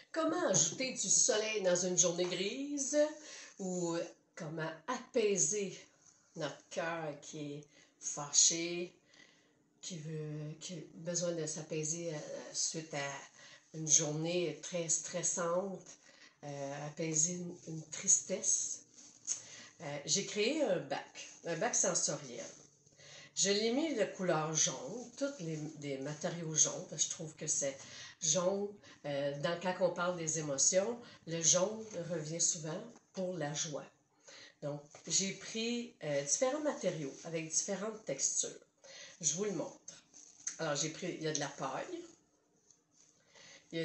Comment ajouter du soleil dans une journée grise ou comment apaiser notre cœur qui est fâché, qui a besoin de s'apaiser suite à une journée très stressante, apaiser une tristesse. J'ai créé un bac sensoriel. Je l'ai mis de couleur jaune, des matériaux jaunes, parce que je trouve que c'est jaune. Quand on parle des émotions, le jaune revient souvent pour la joie. Donc, j'ai pris différents matériaux avec différentes textures. Je vous le montre. Alors, il y a de la paille, il y a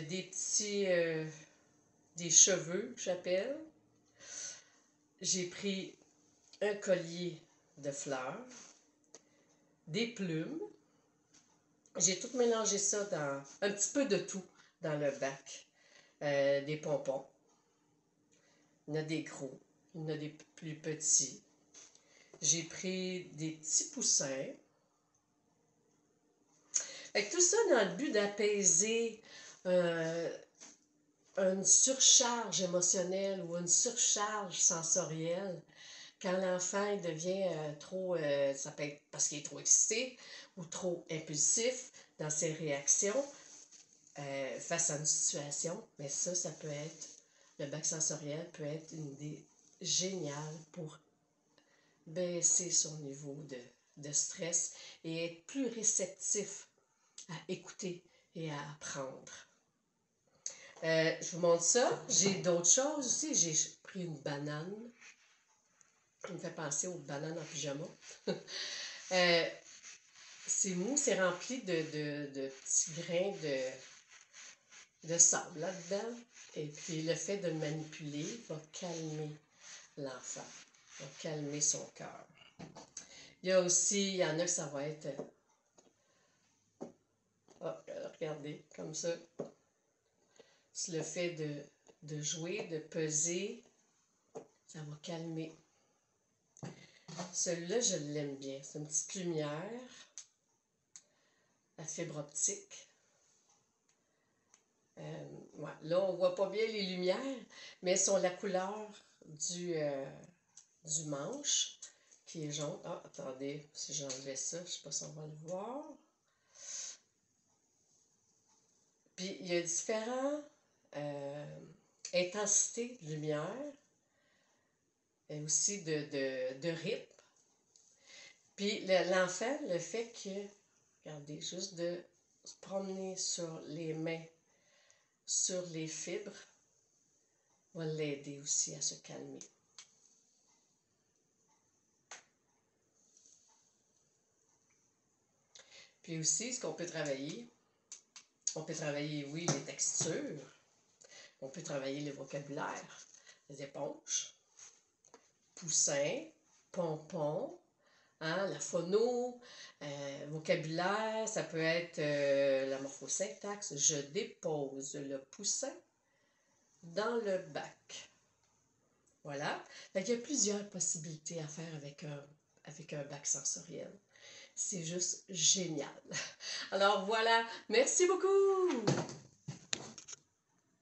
des cheveux, j'appelle. J'ai pris un collier de fleurs, des plumes. J'ai tout mélangé ça dans un petit peu de tout dans le bac. Des pompons. Il y en a des gros, il y en a des plus petits. J'ai pris des petits poussins. Fait que tout ça dans le but d'apaiser une surcharge émotionnelle ou une surcharge sensorielle. Quand l'enfant devient trop, ça peut être parce qu'il est trop excité ou trop impulsif dans ses réactions face à une situation, mais ça peut être, le bac sensoriel peut être une idée géniale pour baisser son niveau de stress et être plus réceptif à écouter et à apprendre. Je vous montre ça. J'ai d'autres choses aussi. J'ai pris une banane. Ça me fait penser aux bananes en pyjama. C'est mou, c'est rempli de petits grains de sable là-dedans. Et puis le fait de le manipuler va calmer l'enfant, va calmer son cœur. Il y en a que ça va être... regardez, comme ça. C'est le fait de jouer, de peser, ça va calmer. Celui-là, je l'aime bien. C'est une petite lumière à fibre optique. Ouais. Là, on ne voit pas bien les lumières, mais elles sont la couleur du manche qui est jaune. Ah, attendez, si j'enlevais ça, je ne sais pas si on va le voir. Puis, il y a différentes intensités de lumière et aussi de rythme. Puis, l'enfant, le fait que, regardez, juste de se promener sur les mains, sur les fibres, va l'aider aussi à se calmer. Puis aussi, ce qu'on peut travailler, oui, les textures. On peut travailler le vocabulaire, les éponges, poussins, pompons, hein, la phono, vocabulaire, ça peut être la morphosyntaxe. Je dépose le poussin dans le bac. Voilà. Donc, il y a plusieurs possibilités à faire avec un bac sensoriel. C'est juste génial. Alors voilà, merci beaucoup!